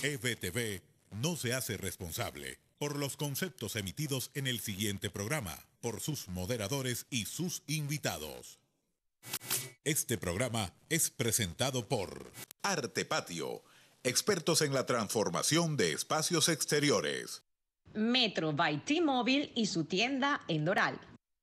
EBTV no se hace responsable por los conceptos emitidos en el siguiente programa, por sus moderadores y sus invitados. Este programa es presentado por Arte Patio, expertos en la transformación de espacios exteriores. Metro by T-Mobile y su tienda en Doral.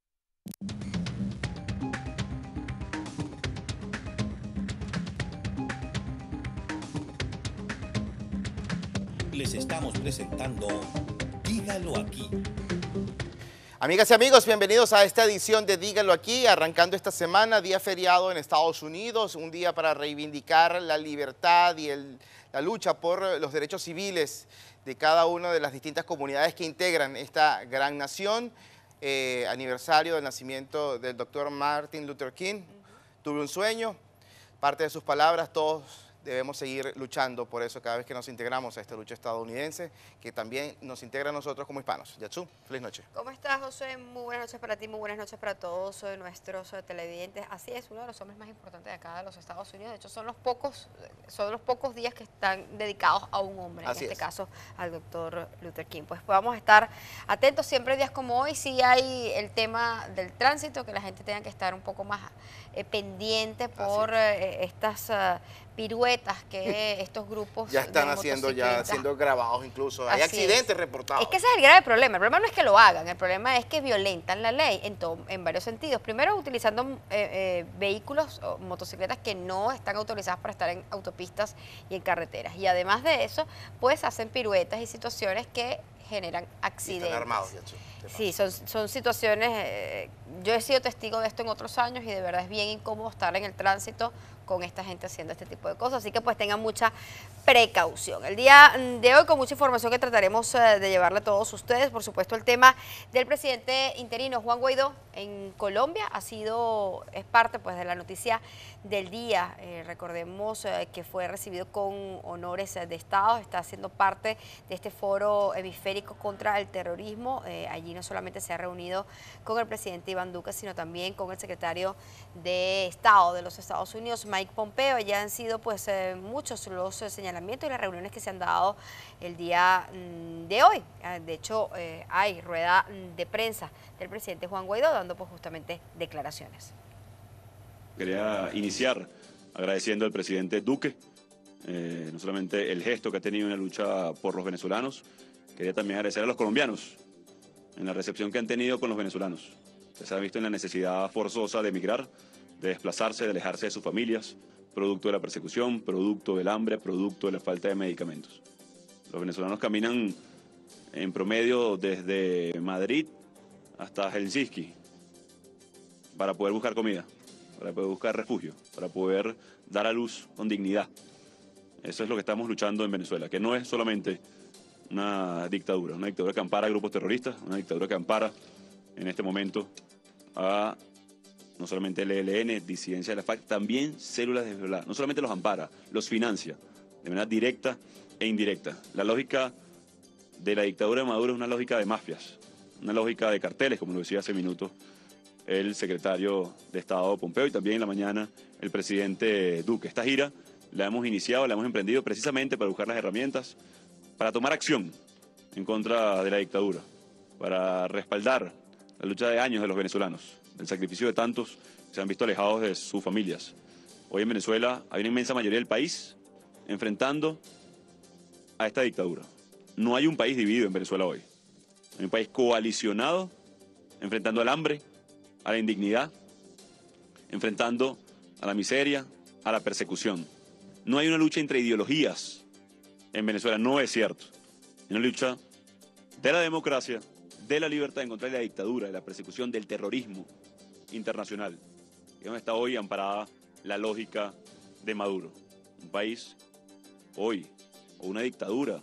Les estamos presentando Dígalo Aquí. Amigas y amigos, bienvenidos a esta edición de Dígalo Aquí, arrancando esta semana, día feriado en Estados Unidos, un día para reivindicar la libertad y la lucha por los derechos civiles de cada una de las distintas comunidades que integran esta gran nación. Aniversario del nacimiento del doctor Martin Luther King. Tuve un sueño, parte de sus palabras, todos debemos seguir luchando por eso cada vez que nos integramos a esta lucha estadounidense, que también nos integra a nosotros como hispanos. Yatsu, feliz noche. ¿Cómo estás, José? Muy buenas noches para ti, muy buenas noches para todos nuestros televidentes. Así es, uno de los hombres más importantes de acá de los Estados Unidos. De hecho, son los pocos días que están dedicados a un hombre, en este caso al doctor Luther King. Pues vamos a estar atentos siempre días como hoy. Sí hay el tema del tránsito, que la gente tenga que estar un poco más pendiente por estas piruetas que estos grupos ya están haciendo, ya siendo grabados incluso. Hay accidentes reportados. Es que ese es el grave problema. El problema no es que lo hagan, el problema es que violentan la ley en varios sentidos. Primero, utilizando vehículos o motocicletas que no están autorizadas para estar en autopistas y en carreteras. Y además de eso, pues hacen piruetas y situaciones que generan accidentes. Están armados, sí, son situaciones, yo he sido testigo de esto en otros años y de verdad es bien incómodo estar en el tránsito con esta gente haciendo este tipo de cosas, así que pues tengan mucha precaución. El día de hoy con mucha información que trataremos de llevarle a todos ustedes, por supuesto el tema del presidente interino Juan Guaidó en Colombia es parte pues de la noticia del día. Recordemos que fue recibido con honores de Estado, está siendo parte de este foro hemisférico contra el terrorismo. Allí no solamente se ha reunido con el presidente Iván Duque, sino también con el secretario de Estado de los Estados Unidos, Mike Pompeo. Ya han sido pues muchos los señalamientos y las reuniones que se han dado el día de hoy. De hecho, hay rueda de prensa del presidente Juan Guaidó dando pues justamente declaraciones. Quería iniciar agradeciendo al presidente Duque, no solamente el gesto que ha tenido en la lucha por los venezolanos, quería también agradecer a los colombianos en la recepción que han tenido con los venezolanos. Se ha visto en la necesidad forzosa de emigrar, de desplazarse, de alejarse de sus familias, producto de la persecución, producto del hambre, producto de la falta de medicamentos. Los venezolanos caminan en promedio desde Madrid hasta Helsinki para poder buscar comida, para poder buscar refugio, para poder dar a luz con dignidad. Eso es lo que estamos luchando en Venezuela, que no es solamente una dictadura que ampara a grupos terroristas, una dictadura que ampara en este momento a no solamente el ELN, disidencia de la FARC, también células de Hezbollah. No solamente los ampara, los financia de manera directa e indirecta. La lógica de la dictadura de Maduro es una lógica de mafias, una lógica de carteles, como lo decía hace minutos el secretario de Estado Pompeo y también en la mañana el presidente Duque. Esta gira la hemos iniciado, la hemos emprendido precisamente para buscar las herramientas, para tomar acción en contra de la dictadura, para respaldar la lucha de años de los venezolanos, el sacrificio de tantos que se han visto alejados de sus familias. Hoy en Venezuela hay una inmensa mayoría del país enfrentando a esta dictadura. No hay un país dividido en Venezuela hoy. Hay un país coalicionado, enfrentando al hambre, a la indignidad, enfrentando a la miseria, a la persecución. No hay una lucha entre ideologías en Venezuela, no es cierto. Hay una lucha de la democracia, de la libertad en contra de la dictadura, de la persecución, del terrorismo internacional. Y donde está hoy amparada la lógica de Maduro. Un país hoy, o una dictadura.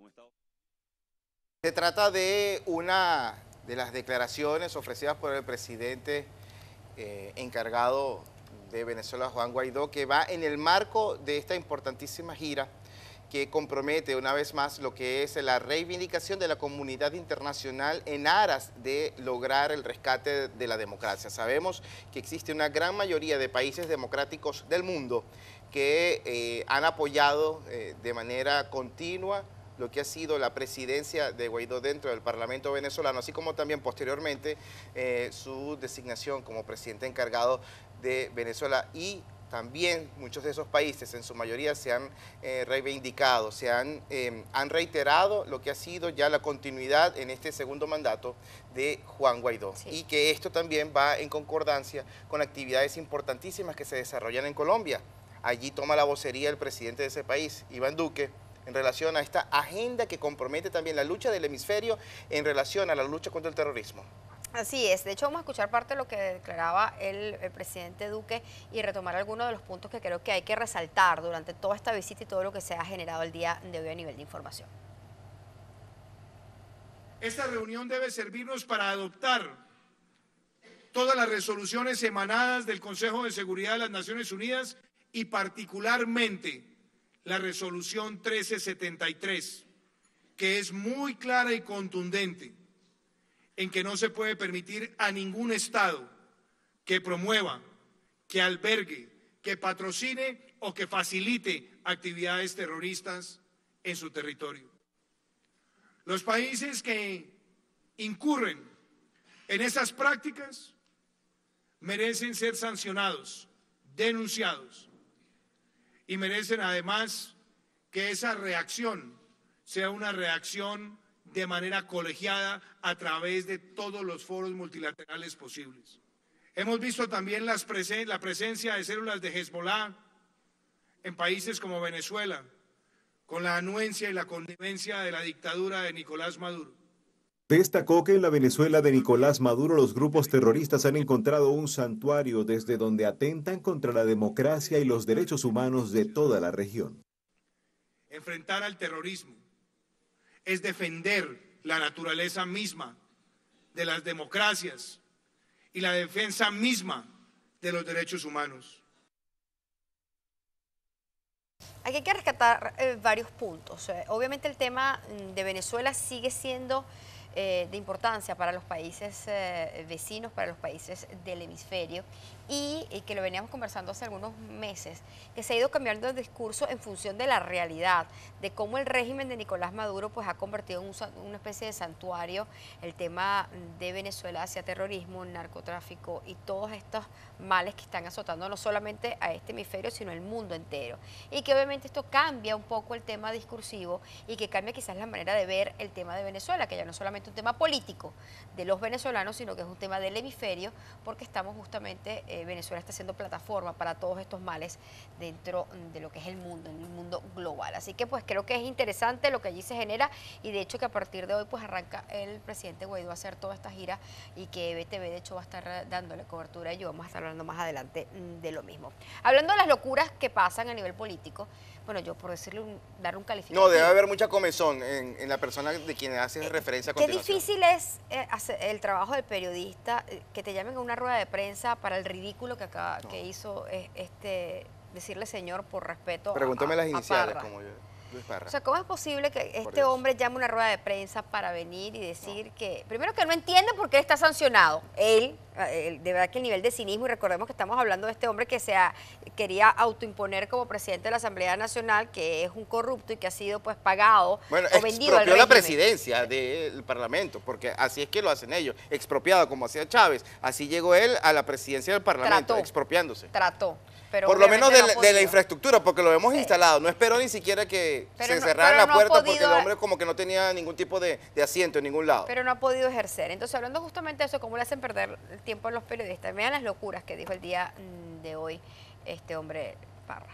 Se trata de una de las declaraciones ofrecidas por el presidente encargado de Venezuela, Juan Guaidó, que va en el marco de esta importantísima gira que compromete una vez más lo que es la reivindicación de la comunidad internacional en aras de lograr el rescate de la democracia. Sabemos que existe una gran mayoría de países democráticos del mundo que han apoyado de manera continua lo que ha sido la presidencia de Guaidó dentro del Parlamento venezolano, así como también posteriormente su designación como presidente encargado de Venezuela. Y también muchos de esos países, en su mayoría, se han reivindicado, han reiterado lo que ha sido ya la continuidad en este segundo mandato de Juan Guaidó. Sí. Y que esto también va en concordancia con actividades importantísimas que se desarrollan en Colombia. Allí toma la vocería el presidente de ese país, Iván Duque, en relación a esta agenda que compromete también la lucha del hemisferio en relación a la lucha contra el terrorismo. Así es, de hecho vamos a escuchar parte de lo que declaraba el presidente Duque y retomar algunos de los puntos que creo que hay que resaltar durante toda esta visita y todo lo que se ha generado el día de hoy a nivel de información. Esta reunión debe servirnos para adoptar todas las resoluciones emanadas del Consejo de Seguridad de las Naciones Unidas y particularmente la resolución 1373, que es muy clara y contundente en que no se puede permitir a ningún Estado que promueva, que albergue, que patrocine o que facilite actividades terroristas en su territorio. Los países que incurren en esas prácticas merecen ser sancionados, denunciados, y merecen además que esa reacción sea una reacción de manera colegiada a través de todos los foros multilaterales posibles. Hemos visto también la presencia de células de Hezbollah en países como Venezuela, con la anuencia y la connivencia de la dictadura de Nicolás Maduro. Destacó que en la Venezuela de Nicolás Maduro los grupos terroristas han encontrado un santuario desde donde atentan contra la democracia y los derechos humanos de toda la región. Enfrentar al terrorismo es defender la naturaleza misma de las democracias y la defensa misma de los derechos humanos. Aquí hay que rescatar varios puntos. Obviamente el tema de Venezuela sigue siendo de importancia para los países vecinos, para los países del hemisferio, y que lo veníamos conversando hace algunos meses, que se ha ido cambiando el discurso en función de la realidad, de cómo el régimen de Nicolás Maduro pues ha convertido en una especie de santuario el tema de Venezuela hacia terrorismo, narcotráfico y todos estos males que están azotando no solamente a este hemisferio, sino al mundo entero. Y que obviamente esto cambia un poco el tema discursivo y que cambia quizás la manera de ver el tema de Venezuela, que ya no es solamente un tema político de los venezolanos, sino que es un tema del hemisferio, porque estamos justamente, Venezuela está siendo plataforma para todos estos males dentro de lo que es el mundo global. Así que pues creo que es interesante lo que allí se genera, y de hecho que a partir de hoy pues arranca el presidente Guaidó a hacer toda esta gira, y que BTV de hecho va a estar dándole cobertura, y yo vamos a estar hablando más adelante de lo mismo. Hablando de las locuras que pasan a nivel político, bueno, yo por decirle, dar un calificativo. No, debe haber mucha comezón en la persona de quien hace referencia a continuación. Qué difícil es hacer el trabajo del periodista, que te llamen a una rueda de prensa para el ridículo que hizo decirle señor por respeto. Pregúntame las iniciales, Parra. como yo. Luis Parra. O sea, ¿cómo es posible que este hombre llame a una rueda de prensa para venir y decir que, primero, que no entiende por qué está sancionado? Él, de verdad que el nivel de cinismo, y recordemos que estamos hablando de este hombre que quería autoimponer como presidente de la Asamblea Nacional, que es un corrupto y que ha sido pues pagado o vendido al régimen. Expropió la presidencia del Parlamento, porque así es que lo hacen ellos, expropiado como hacía Chávez, así llegó él a la presidencia del Parlamento, expropiándose. Pero por lo menos de la infraestructura, porque lo hemos instalado. No esperó ni siquiera que se cerrara la puerta, porque el hombre como que no tenía ningún tipo de asiento en ningún lado. Pero no ha podido ejercer. Entonces, hablando justamente de eso, cómo le hacen perder el tiempo a los periodistas, vean las locuras que dijo el día de hoy este hombre Parra.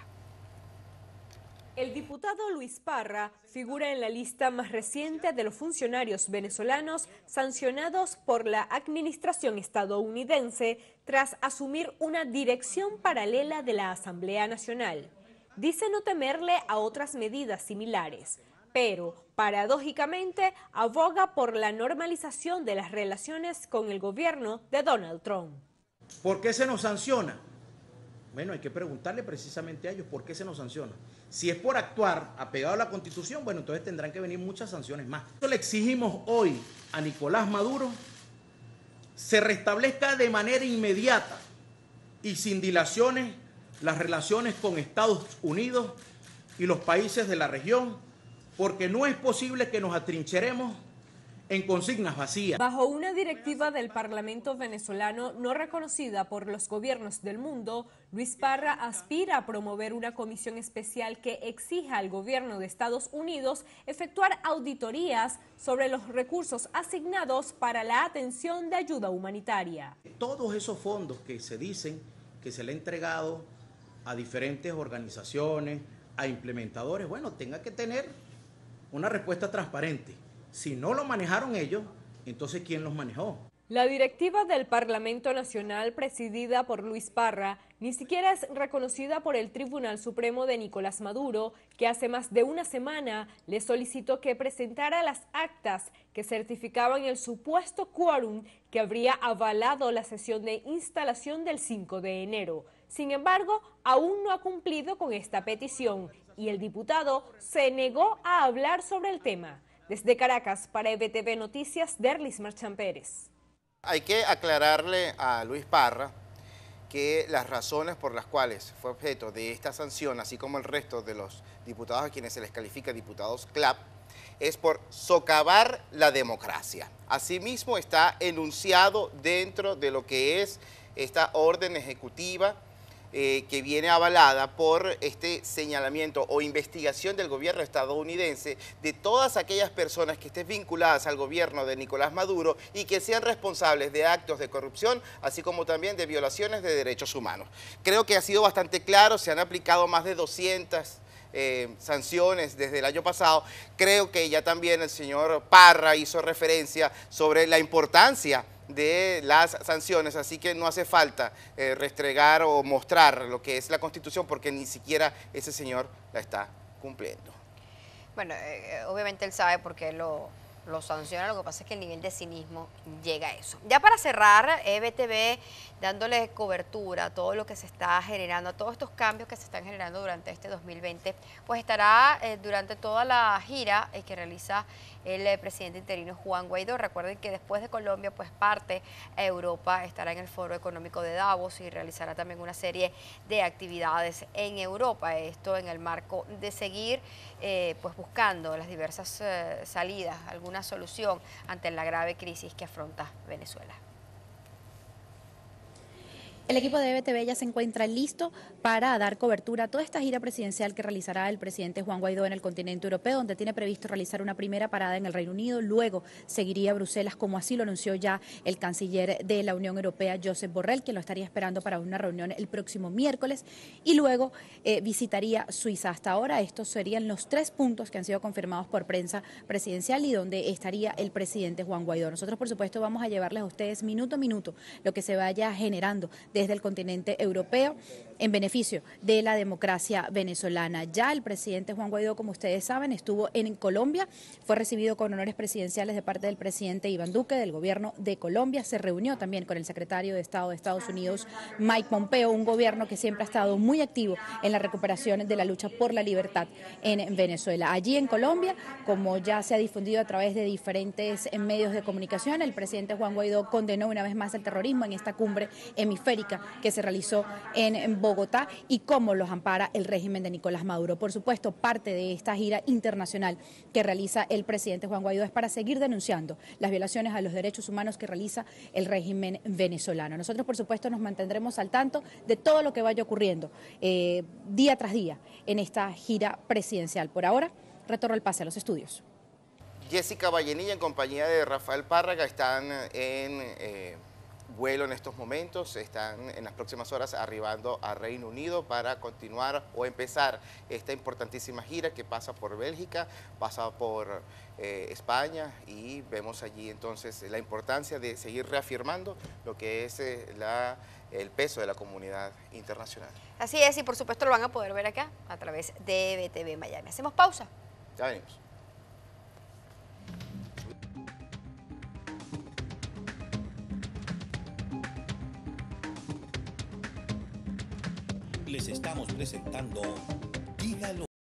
El diputado Luis Parra figura en la lista más reciente de los funcionarios venezolanos sancionados por la administración estadounidense tras asumir una dirección paralela de la Asamblea Nacional. Dice no temerle a otras medidas similares, pero paradójicamente aboga por la normalización de las relaciones con el gobierno de Donald Trump. ¿Por qué se nos sanciona? Bueno, hay que preguntarle precisamente a ellos por qué se nos sanciona. Si es por actuar apegado a la Constitución, bueno, entonces tendrán que venir muchas sanciones más. Le exigimos hoy a Nicolás Maduro se restablezca de manera inmediata y sin dilaciones las relaciones con Estados Unidos y los países de la región, porque no es posible que nos atrincheremos en consignas vacías. Bajo una directiva del Parlamento venezolano no reconocida por los gobiernos del mundo, Luis Parra aspira a promover una comisión especial que exija al gobierno de Estados Unidos efectuar auditorías sobre los recursos asignados para la atención de ayuda humanitaria. Todos esos fondos que se dicen que se le ha entregado a diferentes organizaciones, a implementadores, bueno, tenga que tener una respuesta transparente. Si no lo manejaron ellos, entonces ¿quién los manejó? La directiva del Parlamento Nacional, presidida por Luis Parra, ni siquiera es reconocida por el Tribunal Supremo de Nicolás Maduro, que hace más de una semana le solicitó que presentara las actas que certificaban el supuesto quórum que habría avalado la sesión de instalación del 5 de enero. Sin embargo, aún no ha cumplido con esta petición y el diputado se negó a hablar sobre el tema. Desde Caracas, para EBTV Noticias, Derlis Marchán Pérez. Hay que aclararle a Luis Parra que las razones por las cuales fue objeto de esta sanción, así como el resto de los diputados a quienes se les califica diputados CLAP, es por socavar la democracia. Asimismo está enunciado dentro de lo que es esta orden ejecutiva que viene avalada por este señalamiento o investigación del gobierno estadounidense de todas aquellas personas que estén vinculadas al gobierno de Nicolás Maduro y que sean responsables de actos de corrupción, así como también de violaciones de derechos humanos. Creo que ha sido bastante claro, se han aplicado más de 200 sanciones desde el año pasado. Creo que ya también el señor Parra hizo referencia sobre la importancia de las sanciones, así que no hace falta restregar o mostrar lo que es la Constitución porque ni siquiera ese señor la está cumpliendo. Bueno, obviamente él sabe por qué lo sanciona, lo que pasa es que el nivel de cinismo llega a eso. Ya para cerrar, EBTV dándole cobertura a todo lo que se está generando, a todos estos cambios que se están generando durante este 2020, pues estará durante toda la gira que realiza el presidente interino Juan Guaidó. Recuerden que después de Colombia, pues parte a Europa, estará en el Foro Económico de Davos y realizará también una serie de actividades en Europa. Esto en el marco de seguir pues buscando las diversas salidas, alguna solución ante la grave crisis que afronta Venezuela. El equipo de EBTV ya se encuentra listo para dar cobertura a toda esta gira presidencial que realizará el presidente Juan Guaidó en el continente europeo, donde tiene previsto realizar una primera parada en el Reino Unido, luego seguiría a Bruselas, como así lo anunció ya el canciller de la Unión Europea, Josep Borrell, quien lo estaría esperando para una reunión el próximo miércoles, y luego visitaría Suiza. Hasta ahora estos serían los 3 puntos que han sido confirmados por prensa presidencial y donde estaría el presidente Juan Guaidó. Nosotros, por supuesto, vamos a llevarles a ustedes minuto a minuto lo que se vaya generando desde el continente europeo en beneficio de la democracia venezolana. Ya el presidente Juan Guaidó, como ustedes saben, estuvo en Colombia, fue recibido con honores presidenciales de parte del presidente Iván Duque, del gobierno de Colombia. Se reunió también con el secretario de Estado de Estados Unidos, Mike Pompeo, un gobierno que siempre ha estado muy activo en la recuperación de la lucha por la libertad en Venezuela. Allí en Colombia, como ya se ha difundido a través de diferentes medios de comunicación, el presidente Juan Guaidó condenó una vez más el terrorismo en esta cumbre hemisférica que se realizó en Bogotá y cómo los ampara el régimen de Nicolás Maduro. Por supuesto, parte de esta gira internacional que realiza el presidente Juan Guaidó es para seguir denunciando las violaciones a los derechos humanos que realiza el régimen venezolano. Nosotros, por supuesto, nos mantendremos al tanto de todo lo que vaya ocurriendo día tras día en esta gira presidencial. Por ahora, retorno el pase a los estudios. Jessica Vallenilla en compañía de Rafael Párraga están en vuelo en estos momentos, están en las próximas horas arribando a Reino Unido para continuar o empezar esta importantísima gira que pasa por Bélgica, pasa por España y vemos allí entonces la importancia de seguir reafirmando lo que es el peso de la comunidad internacional. Así es, y por supuesto lo van a poder ver acá a través de EBTV Miami. Hacemos pausa. Ya venimos. Les estamos presentando Dígalo.